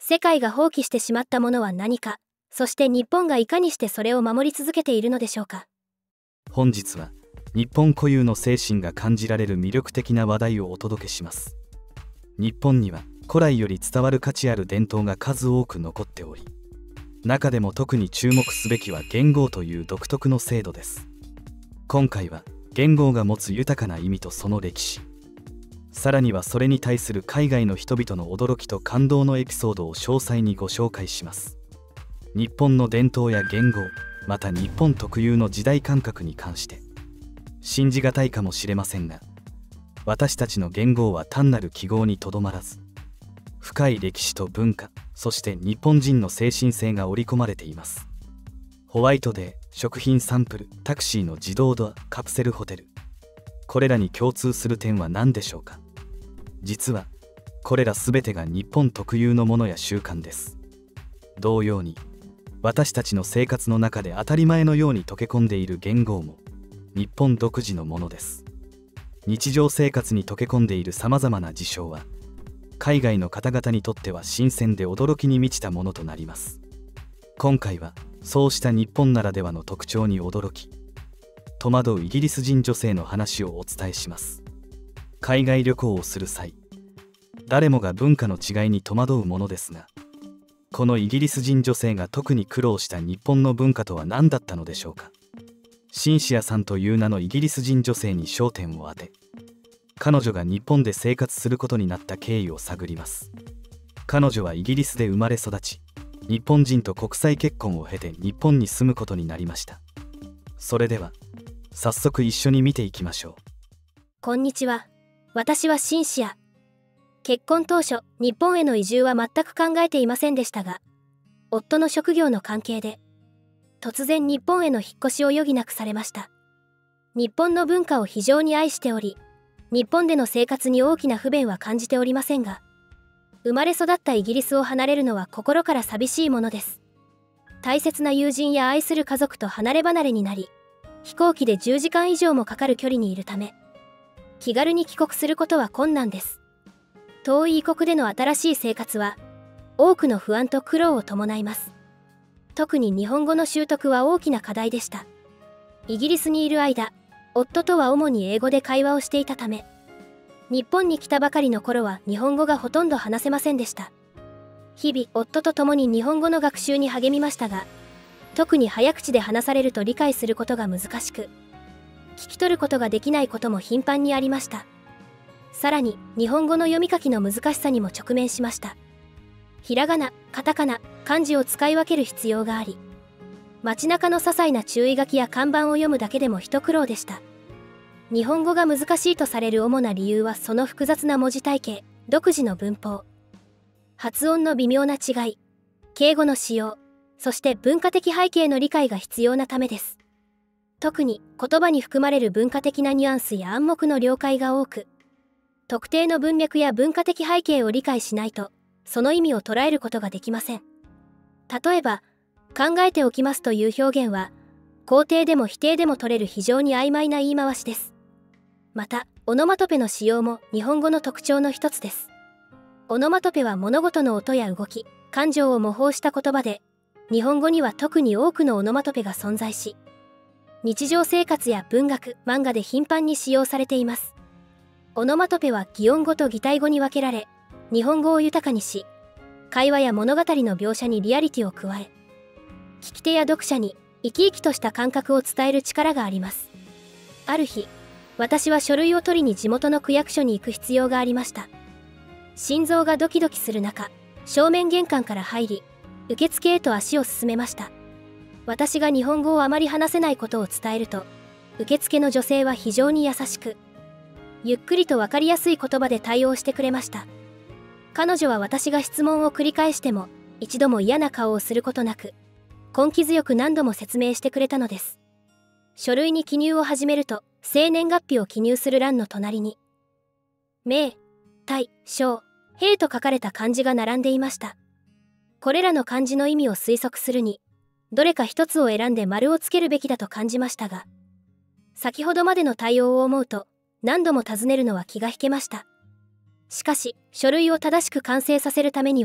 世界が放棄してしまったものは何か、そして日本がいかにしてそれを守り続けているのでしょうか。 本日は日本固有の精神が感じられる魅力的な話題をお届けします。日本には古来より伝わる価値ある伝統が数多く残っており、中でも特に注目すべきは元号という独特の制度です。今回は元号が持つ豊かな意味とその歴史、さらにはそれに対する海外の人々の驚きと感動のエピソードを詳細にご紹介します。日本の伝統や元号、また日本特有の時代感覚に関して、信じがたいかもしれませんが、私たちの元号は単なる記号にとどまらず、深い歴史と文化、そして日本人の精神性が織り込まれています。ホワイトデー、食品サンプル、タクシーの自動ドア、カプセルホテル、これらに共通する点は何でしょうか。実はこれらすべてが日本特有のものや習慣です。同様に私たちの生活の中で当たり前のように溶け込んでいる元号も日本独自のものです。日常生活に溶け込んでいるさまざまな事象は海外の方々にとっては新鮮で驚きに満ちたものとなります。今回はそうした日本ならではの特徴に驚き戸惑うイギリス人女性の話をお伝えします。海外旅行をする際、誰もが文化の違いに戸惑うものですが、このイギリス人女性が特に苦労した日本の文化とは何だったのでしょうか。シンシアさんという名のイギリス人女性に焦点を当て、彼女が日本で生活することになった経緯を探ります。彼女はイギリスで生まれ育ち、日本人と国際結婚を経て日本に住むことになりました。それでは早速一緒に見ていきましょう。 こんにちは。私はシンシア。結婚当初、日本への移住は全く考えていませんでしたが、夫の職業の関係で、突然日本への引っ越しを余儀なくされました。日本の文化を非常に愛しており、日本での生活に大きな不便は感じておりませんが、生まれ育ったイギリスを離れるのは心から寂しいものです。大切な友人や愛する家族と離れ離れになり、飛行機で10時間以上もかかる距離にいるため、気軽に帰国することは困難です。遠い異国での新しい生活は多くの不安と苦労を伴います。特に日本語の習得は大きな課題でした。イギリスにいる間、夫とは主に英語で会話をしていたため、日本に来たばかりの頃は日本語がほとんど話せませんでした。日々夫と共に日本語の学習に励みましたが、特に早口で話されると理解することが難しく、聞き取ることができないことも頻繁にありました。さらに日本語の読み書きの難しさにも直面しました。ひらがな、カタカナ、漢字を使い分ける必要があり、街中の些細な注意書きや看板を読むだけでも一苦労でした。日本語が難しいとされる主な理由はその複雑な文字体系、独自の文法、発音の微妙な違い、敬語の使用、そして文化的背景の理解が必要なためです。特に言葉に含まれる文化的なニュアンスや暗黙の了解が多く、特定の文脈や文化的背景を理解しないと、その意味を捉えることができません。例えば、考えておきますという表現は、肯定でも否定でも取れる非常に曖昧な言い回しです。また、オノマトペの使用も日本語の特徴の一つです。オノマトペは物事の音や動き、感情を模倣した言葉で、日本語には特に多くのオノマトペが存在し、日常生活や文学、漫画で頻繁に使用されています。オノマトペは擬音語と擬態語に分けられ、日本語を豊かにし、会話や物語の描写にリアリティを加え、聞き手や読者に生き生きとした感覚を伝える力があります。ある日、私は書類を取りに地元の区役所に行く必要がありました。心臓がドキドキする中、正面玄関から入り、受付へと足を進めました。私が日本語をあまり話せないことを伝えると、受付の女性は非常に優しく、ゆっくりと分かりやすい言葉で対応してくれました。彼女は私が質問を繰り返しても、一度も嫌な顔をすることなく、根気強く何度も説明してくれたのです。書類に記入を始めると、生年月日を記入する欄の隣に、名、大、小、兵と書かれた漢字が並んでいました。これらの漢字の意味を推測するに、どれか一つを選んで丸をつけるべきだと感じましたが、先ほどまでの対応を思うと、何度も尋ねるのは気が引けました。しかし、書類を正しく完成させるためには、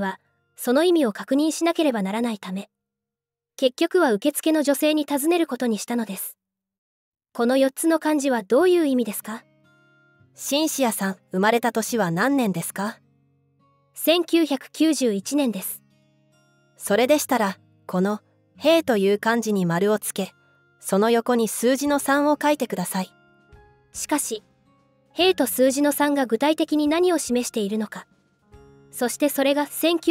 その意味を確認しなければならないため、結局は受付の女性に尋ねることにしたのです。この4つの漢字はどういう意味ですか？ シンシアさん、生まれた年は何年ですか ？1991年です。 それでしたら、この兵という漢字に丸をつけ、その横に数字の3を書いてください。 しかし、兵と数字の3が具体的に何を示しているのか、そしてそれが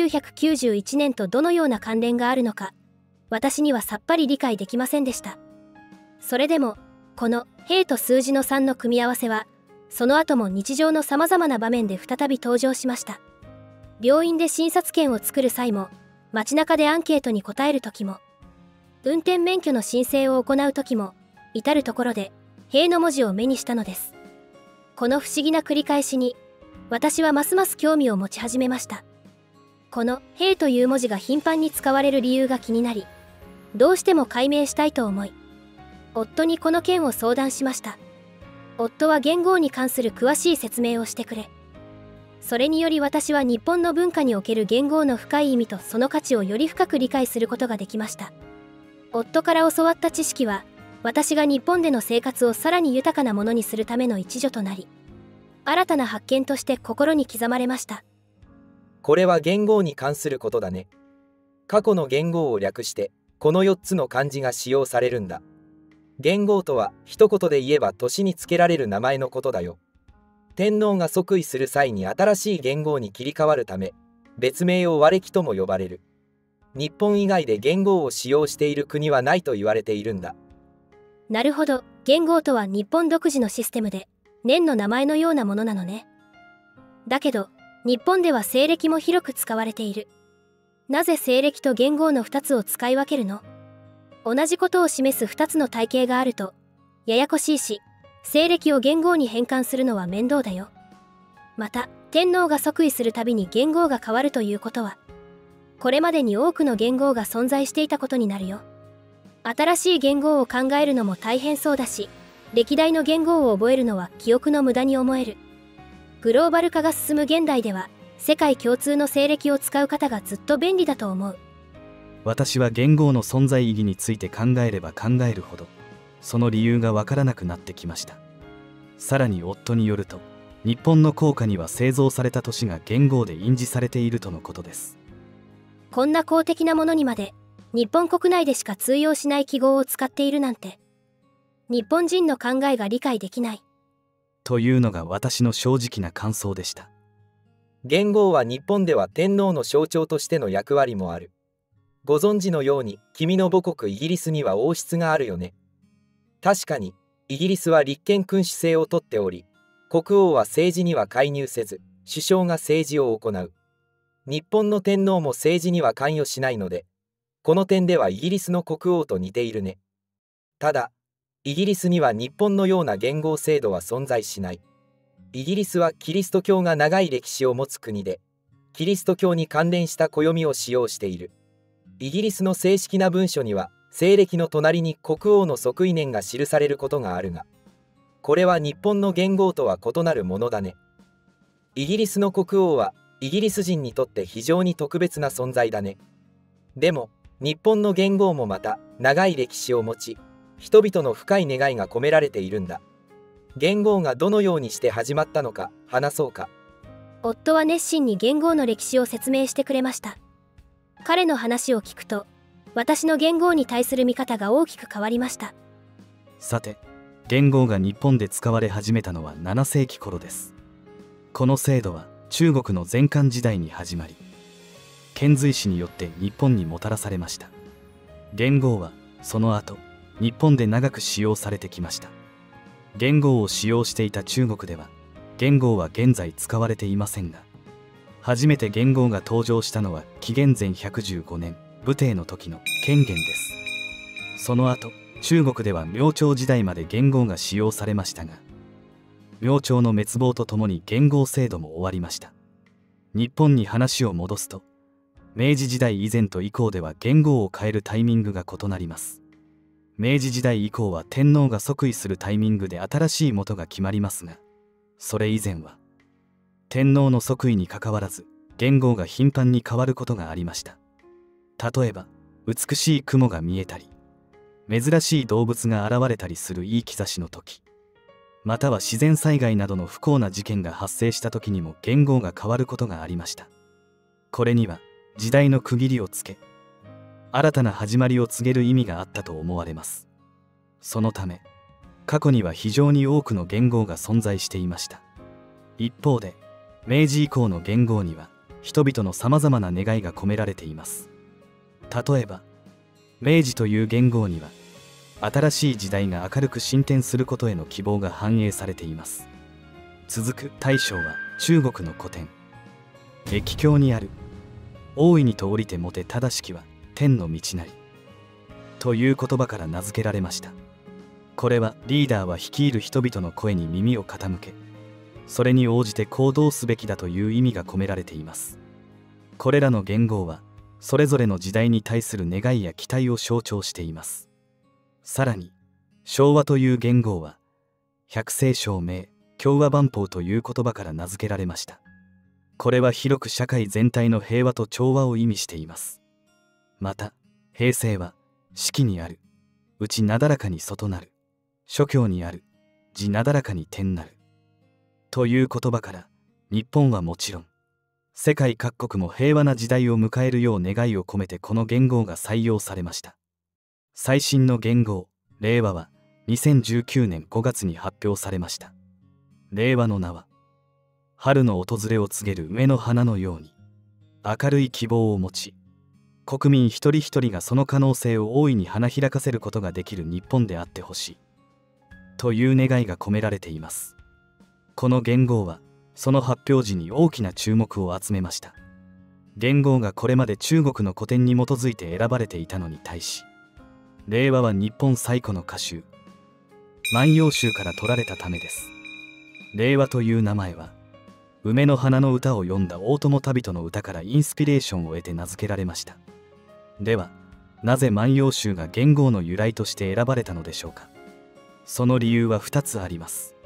1991年とどのような関連があるのか、私にはさっぱり理解できませんでした。それでも、この兵と数字の3の組み合わせは、その後も日常のさまざまな場面で再び登場しました。病院で診察券を作る際も、街中でアンケートに答える時も、運転免許の申請を行う時も、至る所で兵の文字を目にしたのです。この不思議な繰り返しに、私はますます興味を持ち始めました。この兵という文字が頻繁に使われる理由が気になり、どうしても解明したいと思い、夫にこの件を相談しました。夫は元号に関する詳しい説明をしてくれ、それにより私は日本の文化における元号の深い意味とその価値をより深く理解することができました。夫から教わった知識は、私が日本での生活をさらに豊かなものにするための一助となり、新たな発見として心に刻まれました。 これは元号に関することだね。過去の元号を略して、この4つの漢字が使用されるんだ。元号とは一言で言えば年につけられる名前のことだよ。天皇が即位する際に新しい元号に切り替わるため、別名を和暦とも呼ばれる。日本以外で元号を使用している国はないと言われているんだ。 なるほど、元号とは日本独自のシステムで、年の名前のようなものなのね。だけど、日本では西暦も広く使われている。なぜ西暦と元号の2つを使い分けるの？同じことを示す2つの体系があると、ややこしいし、西暦を元号に変換するのは面倒だよ。また、天皇が即位するたびに元号が変わるということは、これまでに多くの元号が存在していたことになるよ。新しい元号を考えるのも大変そうだし、歴代の元号を覚えるのは記憶の無駄に思える。グローバル化が進む現代では、世界共通の西暦を使う方がずっと便利だと思う。 私は元号の存在意義について考えれば考えるほど、その理由がわからなくなってきました。さらに夫によると、日本の硬貨には製造された年が元号で印字されているとのことです。 こんな公的なものにまで、日本国内でしか通用しない記号を使っているなんて、日本人の考えが理解できない。 というのが私の正直な感想でした。 元号は日本では天皇の象徴としての役割もある。ご存知のように、君の母国イギリスには王室があるよね。確かに、イギリスは立憲君主制をとっており、国王は政治には介入せず、首相が政治を行う。日本の天皇も政治には関与しないので、この点ではイギリスの国王と似ているね。ただ、イギリスには日本のような元号制度は存在しない。イギリスはキリスト教が長い歴史を持つ国で、キリスト教に関連した暦を使用している。イギリスの正式な文書には、西暦の隣に国王の即位年が記されることがあるが、これは日本の元号とは異なるものだね。イギリスの国王は、イギリス人にとって非常に特別な存在だね。でも、日本の元号もまた、長い歴史を持ち、人々の深い願いが込められているんだ。元号がどのようにして始まったのか、話そうか。 夫は熱心に元号の歴史を説明してくれました。彼の話を聞くと、私の元号に対する見方が大きく変わりました。 さて、元号が日本で使われ始めたのは7世紀頃です。この制度は中国の前漢時代に始まり、遣隋使によって日本にもたらされました。元号はその後、日本で長く使用されてきました。元号を使用していた中国では、元号は現在使われていませんが、初めて元号が登場したのは紀元前115年、武帝の時の乾元です。その後、中国では明朝時代まで元号が使用されましたが、明朝の滅亡とともに元号制度も終わりました。日本に話を戻すと、明治時代以前と以降では元号を変えるタイミングが異なります。明治時代以降は天皇が即位するタイミングで新しい元が決まりますが、それ以前は天皇の即位にかかわらず元号が頻繁に変わることがありました。例えば美しい雲が見えたり、珍しい動物が現れたりするいい兆しの時、または自然災害などの不幸な事件が発生した時にも元号が変わることがありました。これには時代の区切りをつけ、新たな始まりを告げる意味があったと思われます。そのため過去には非常に多くの元号が存在していました。一方で明治以降の元号には人々のさまざまな願いが込められています。例えば明治という元号には新しい時代が明るく進展することへの希望が反映されています。続く大正は中国の古典「易経」にある「大いにと降りてもて正しきは天の道なり」という言葉から名付けられました。これはリーダーは率いる人々の声に耳を傾け、それに応じて行動すべきだという意味が込められています。これらの元号はそれぞれの時代に対する願いや期待を象徴しています。さらに昭和という元号は百世昌明、共和万法という言葉から名付けられました。これは広く社会全体の平和と調和を意味しています。また平成は四季にある内なだらかに外なる、諸教にある地なだらかに天なるという言葉から日本はもちろん世界各国も平和な時代を迎えるよう願いを込めてこの元号が採用されました。最新の元号令和は2019年5月に発表されました。令和の名は春の訪れを告げる梅の花のように明るい希望を持ち、国民一人一人がその可能性を大いに花開かせることができる日本であってほしいという願いが込められています。この元号はその発表時に大きな注目を集めました。元号がこれまで中国の古典に基づいて選ばれていたのに対し、令和は日本最古の歌集万葉集から取られたためです。令和という名前は梅の花の歌を詠んだ大友旅人の歌からインスピレーションを得て名付けられました。ではなぜ万葉集が元号の由来として選ばれたのでしょうか。その理由は2つあります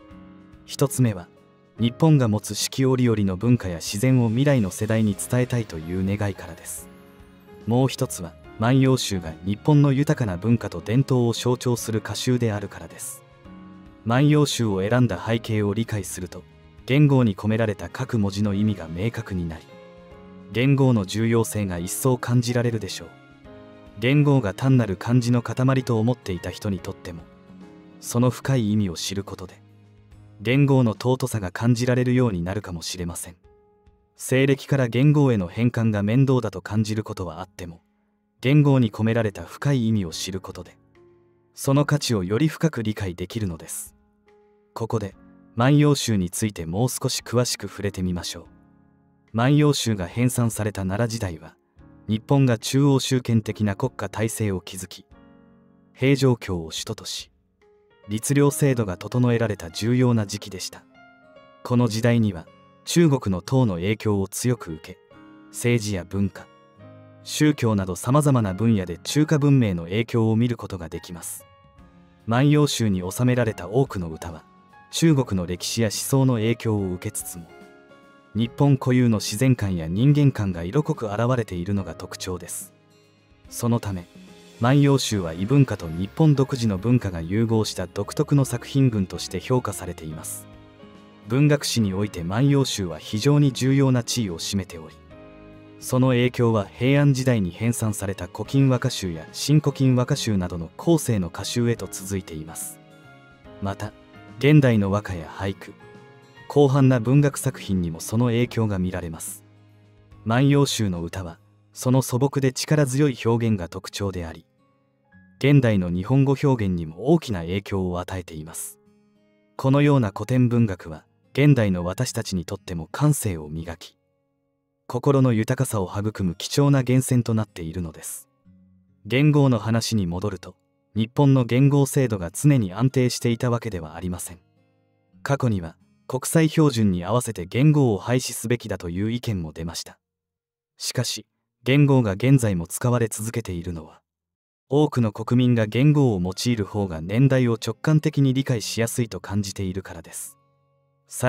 。1つ目は日本が持つ四季折々の文化や自然を未来の世代に伝えたいという願いからです。もう一つは万葉集が日本の豊かな文化と伝統を象徴する歌集であるからです。万葉集を選んだ背景を理解すると元号に込められた各文字の意味が明確になり、元号の重要性が一層感じられるでしょう。元号が単なる漢字の塊と思っていた人にとってもその深い意味を知ることで元号の尊さが感じられるようになるかもしれません。西暦から元号への変換が面倒だと感じることはあっても、元号に込められた深い意味を知ることでその価値をより深く理解できるのです。ここで万葉集についてもう少し詳しく触れてみましょう。万葉集が編纂された奈良時代は日本が中央集権的な国家体制を築き、平城京を首都とし律令制度が整えられた重要な時期でした。この時代には中国の唐の影響を強く受け、政治や文化、宗教などさまざまな分野で中華文明の影響を見ることができます。万葉集に収められた多くの歌は中国の歴史や思想の影響を受けつつも、日本固有の自然観や人間観が色濃く現れているのが特徴です。そのため万葉集は異文化と日本独自の文化が融合した独特の作品群として評価されています。文学史において万葉集は非常に重要な地位を占めており、その影響は平安時代に編纂された古今和歌集や新古今和歌集などの後世の歌集へと続いています。また現代の和歌や俳句、広範な文学作品にもその影響が見られます。万葉集の歌はその素朴で力強い表現が特徴であり、現代の日本語表現にも大きな影響を与えています。このような古典文学は現代の私たちにとっても感性を磨き、心の豊かさを育む貴重な源泉となっているのです。元号の話に戻ると、日本の元号制度が常に安定していたわけではありません。過去には国際標準に合わせて元号を廃止すべきだという意見も出ました。しかし元号が現在も使われ続けているのは、多くの国民が元号を用いる方が年代を直感的に理解しやすいと感じているからです。さらに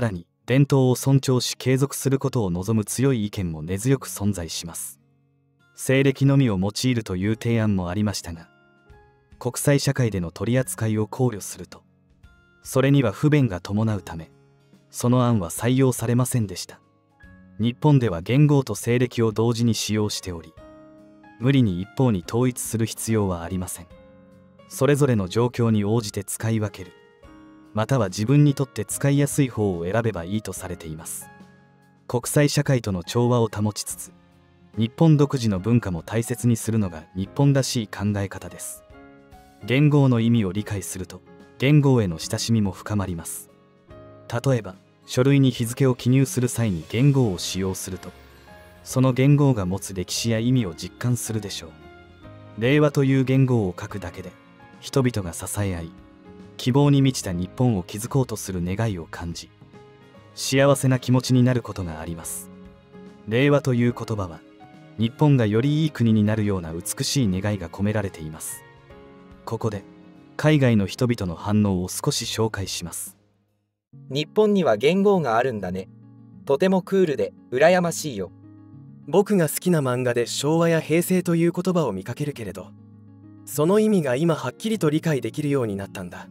伝統を尊重し継続することを望む強い意見も根強く存在します。西暦のみを用いるという提案もありましたが、国際社会での取り扱いを考慮すると、それには不便が伴うため、その案は採用されませんでした。日本では元号と西暦を同時に使用しており、無理に一方に統一する必要はありません。それぞれの状況に応じて使い分ける、または自分にとって使いやすい方を選べばいいとされています。国際社会との調和を保ちつつ、日本独自の文化も大切にするのが日本らしい考え方です。元号の意味を理解すると、元号への親しみも深まります。例えば、書類に日付を記入する際に元号を使用すると、その元号が持つ歴史や意味を実感するでしょう。令和という元号を書くだけで、人々が支え合い、希望に満ちた日本を築こうとする願いを感じ、幸せな気持ちになることがあります。令和という言葉は、日本がよりいい国になるような美しい願いが込められています。ここで、海外の人々の反応を少し紹介します。 日本には元号があるんだね。とてもクールで羨ましいよ。 僕が好きな漫画で昭和や平成という言葉を見かけるけれど、その意味が今はっきりと理解できるようになったんだ。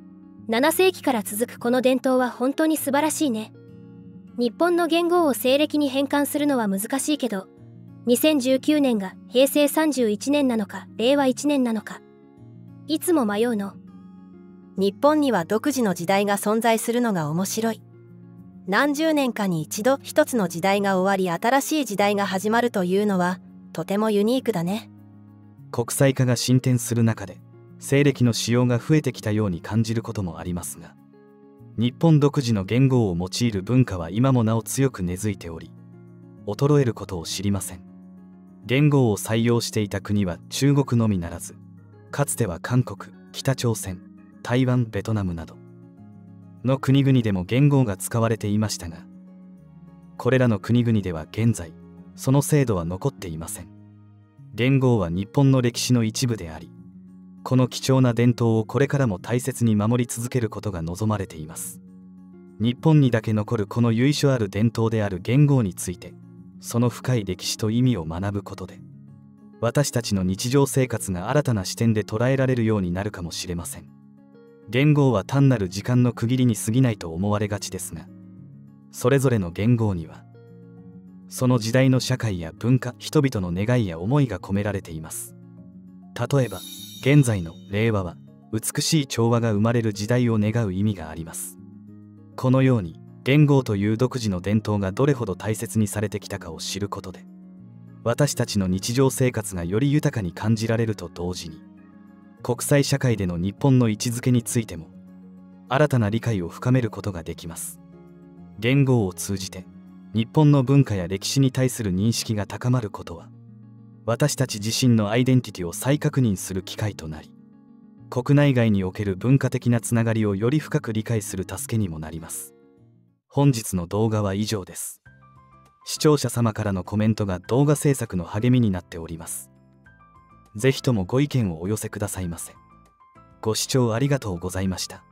7世紀から続くこの伝統は本当に素晴らしいね。日本の元号を西暦に変換するのは難しいけど、2019年が平成31年なのか令和1年なのか、いつも迷うの。 日本には独自の時代が存在するのが面白い。何十年かに一度一つの時代が終わり新しい時代が始まるというのはとてもユニークだね。 国際化が進展する中で、西暦の使用が増えてきたように感じることもありますが、日本独自の元号を用いる文化は今もなお強く根付いており、衰えることを知りません。元号を採用していた国は中国のみならず、かつては韓国、北朝鮮、台湾、ベトナムなどの国々でも元号が使われていましたが、これらの国々では現在、その制度は残っていません。元号は日本の歴史の一部であり、この貴重な伝統をこれからも大切に守り続けることが望まれています。日本にだけ残るこの由緒ある伝統である元号について、その深い歴史と意味を学ぶことで、私たちの日常生活が新たな視点で捉えられるようになるかもしれません。元号は単なる時間の区切りに過ぎないと思われがちですが、それぞれの元号には、その時代の社会や文化、人々の願いや思いが込められています。例えば、現在の令和は、美しい調和が生まれる時代を願う意味があります。このように、元号という独自の伝統がどれほど大切にされてきたかを知ることで、私たちの日常生活がより豊かに感じられると同時に、国際社会での日本の位置づけについても、新たな理解を深めることができます。元号を通じて、日本の文化や歴史に対する認識が高まることは、私たち自身のアイデンティティを再確認する機会となり、国内外における文化的なつながりをより深く理解する助けにもなります。本日の動画は以上です。視聴者様からのコメントが動画制作の励みになっております。ぜひともご意見をお寄せくださいませ。ご視聴ありがとうございました。